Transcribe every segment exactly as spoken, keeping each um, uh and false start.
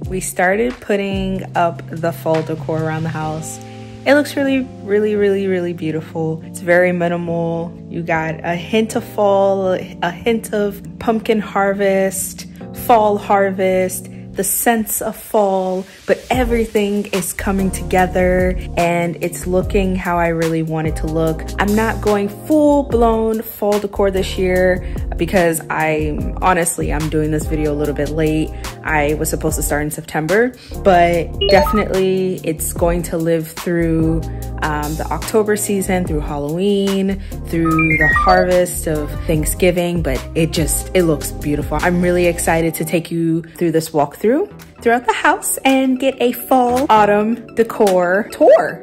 we started putting up the fall decor around the house. It looks really, really, really, really beautiful. It's very minimal. You got a hint of fall, a hint of pumpkin harvest, fall harvest, the sense of fall, but everything is coming together and it's looking how I really want it to look. I'm not going full-blown fall decor this year because I honestly, I'm doing this video a little bit late. I was supposed to start in September, but definitely it's going to live through um, the October season, through Halloween, through the harvest of Thanksgiving, but it just, it looks beautiful. I'm really excited to take you through this walkthrough throughout the house and get a fall autumn decor tour.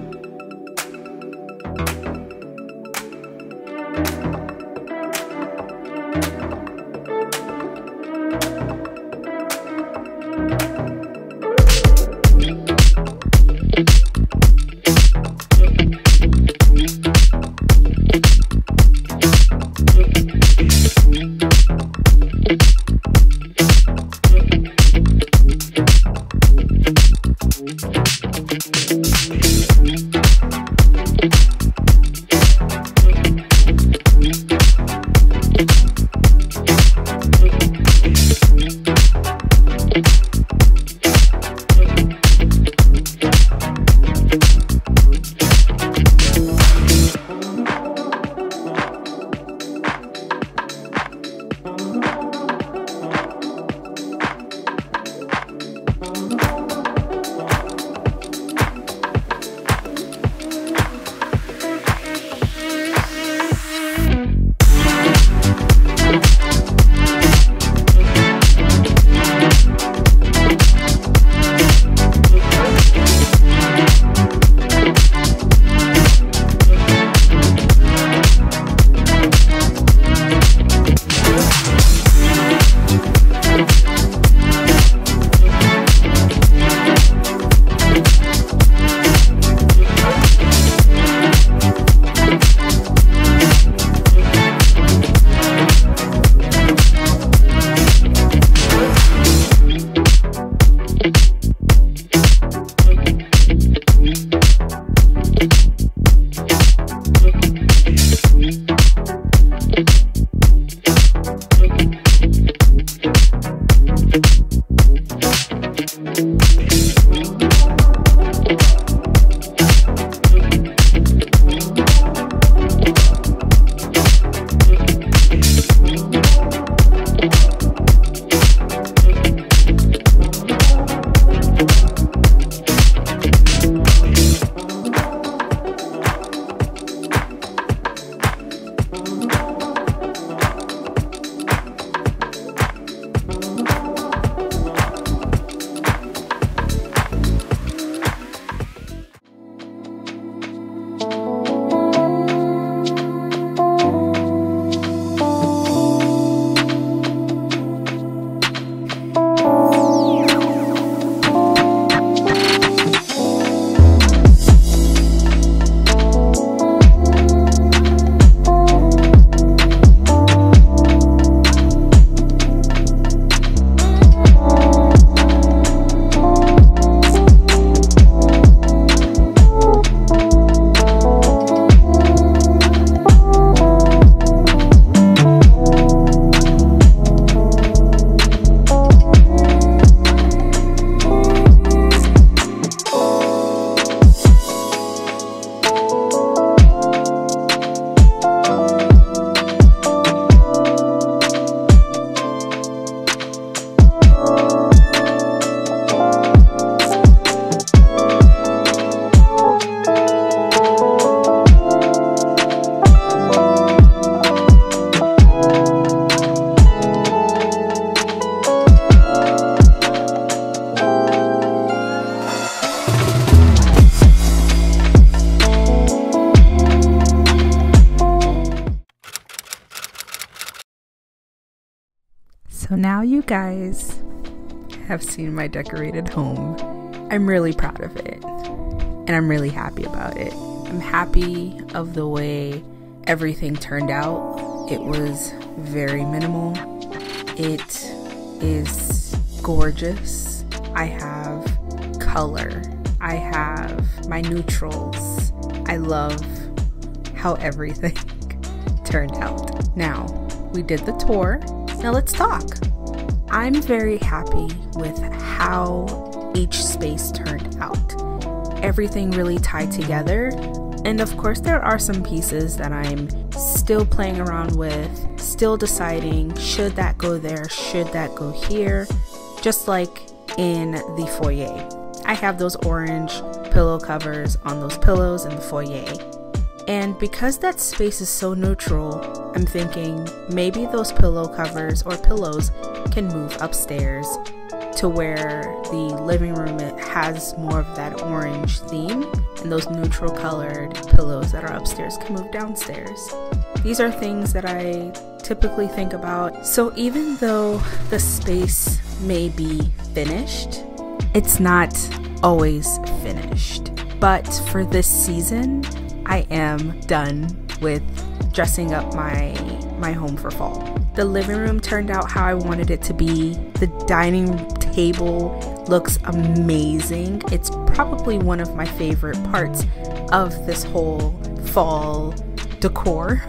So now you guys have seen my decorated home. I'm really proud of it and I'm really happy about it. I'm happy of the way everything turned out. It was very minimal. It is gorgeous. I I have color, I have my neutrals. I love how everything turned out. Now, we did the tour. Now let's talk. I'm very happy with how each space turned out. Everything really tied together. And of course, there are some pieces that I'm still playing around with, still deciding, should that go there, should that go here? Just like in the foyer. I have those orange pillow covers on those pillows in the foyer. And because that space is so neutral, I'm thinking maybe those pillow covers or pillows can move upstairs to where the living room it has more of that orange theme, and those neutral colored pillows that are upstairs can move downstairs. These are things that I typically think about. So even though the space may be finished, it's not always finished. But for this season, I am done with dressing up my my home for fall. The living room turned out how I wanted it to be. The dining table looks amazing. It's probably one of my favorite parts of this whole fall decor.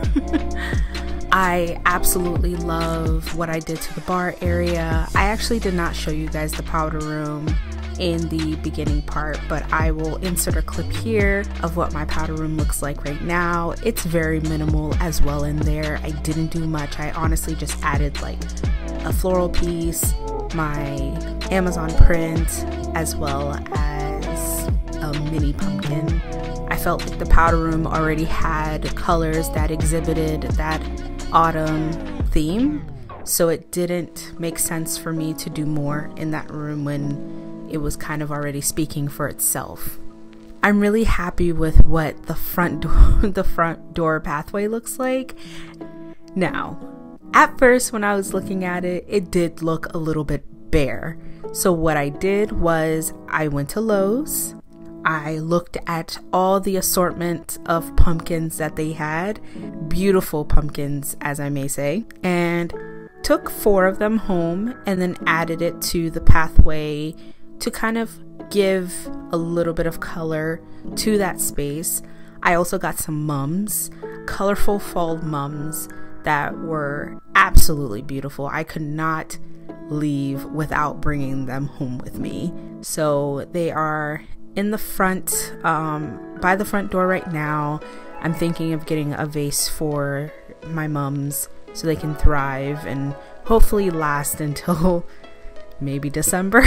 I absolutely love what I did to the bar area. I actually did not show you guys the powder room in the beginning part, but I will insert a clip here of what my powder room looks like right now. It's very minimal as well in there. I didn't do much. I honestly just added like a floral piece, my Amazon print, as well as a mini pumpkin. I felt like the powder room already had colors that exhibited that autumn theme, so it didn't make sense for me to do more in that room when it was kind of already speaking for itself. I'm really happy with what the front door the front door pathway looks like. Now, at first when I was looking at it, it did look a little bit bare. So what I did was I went to Lowe's. I looked at all the assortment of pumpkins that they had, beautiful pumpkins as I may say, and took four of them home and then added it to the pathway to kind of give a little bit of color to that space. I also got some mums, colorful fall mums that were absolutely beautiful. I could not leave without bringing them home with me. So they are in the front, um, by the front door right now. I'm thinking of getting a vase for my mums so they can thrive and hopefully last until maybe December.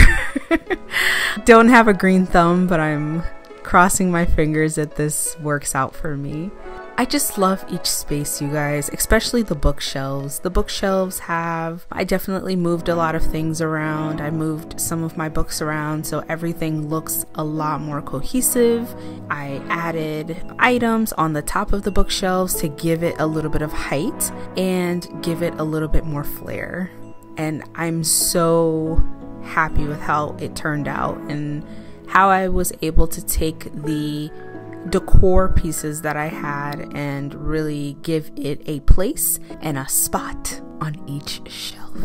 Don't have a green thumb, but I'm crossing my fingers that this works out for me. I just love each space, you guys, especially the bookshelves. The bookshelves have, I definitely moved a lot of things around. I moved some of my books around so everything looks a lot more cohesive. I added items on the top of the bookshelves to give it a little bit of height and give it a little bit more flair. And I'm so happy with how it turned out and how I was able to take the decor pieces that I had and really give it a place and a spot on each shelf.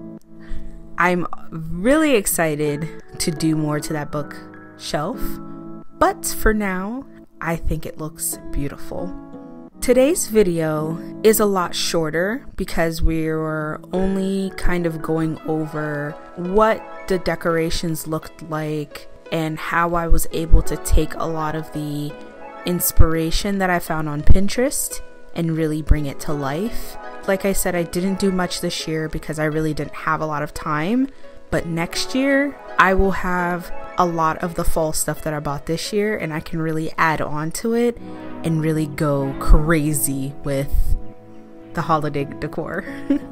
I'm really excited to do more to that bookshelf, but for now, I think it looks beautiful. Today's video is a lot shorter because we were only kind of going over what the decorations looked like and how I was able to take a lot of the inspiration that I found on Pinterest and really bring it to life. Like I said, I didn't do much this year because I really didn't have a lot of time, but next year I will have a lot of the fall stuff that I bought this year and I can really add on to it and really go crazy with the holiday decor.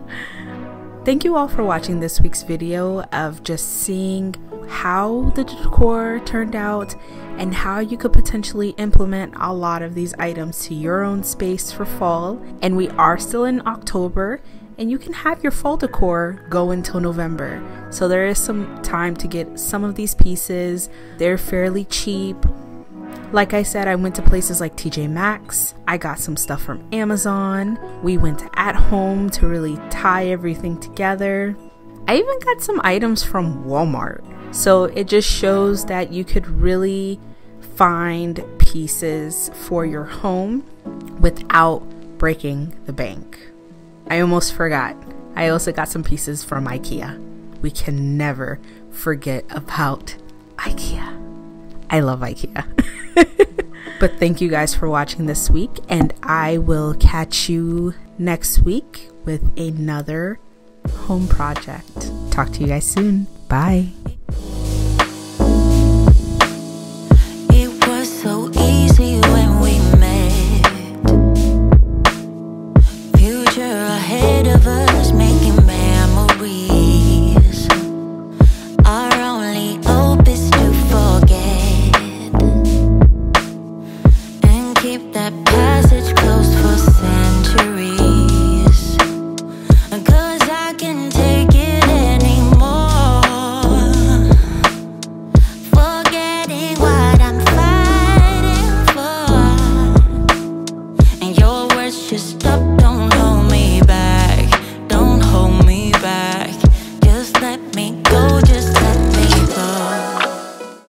Thank you all for watching this week's video of just seeing how the decor turned out and how you could potentially implement a lot of these items to your own space for fall. And we are still in October and you can have your fall decor go until November. So there is some time to get some of these pieces. They're fairly cheap. Like I said, I went to places like T J Maxx. I got some stuff from Amazon. We went to At Home to really tie everything together. I even got some items from Walmart. So it just shows that you could really find pieces for your home without breaking the bank. I almost forgot. I also got some pieces from IKEA. We can never forget about IKEA. I love IKEA. But thank you guys for watching this week, and I will catch you next week with another home project. Talk to you guys soon. Bye. It was so easy when we met. Future ahead of us, making memories. Our only hope is to forget and keep that passage closed for centuries. 'Cause I can take it anymore. Forgetting what I'm fighting for, and your words just stop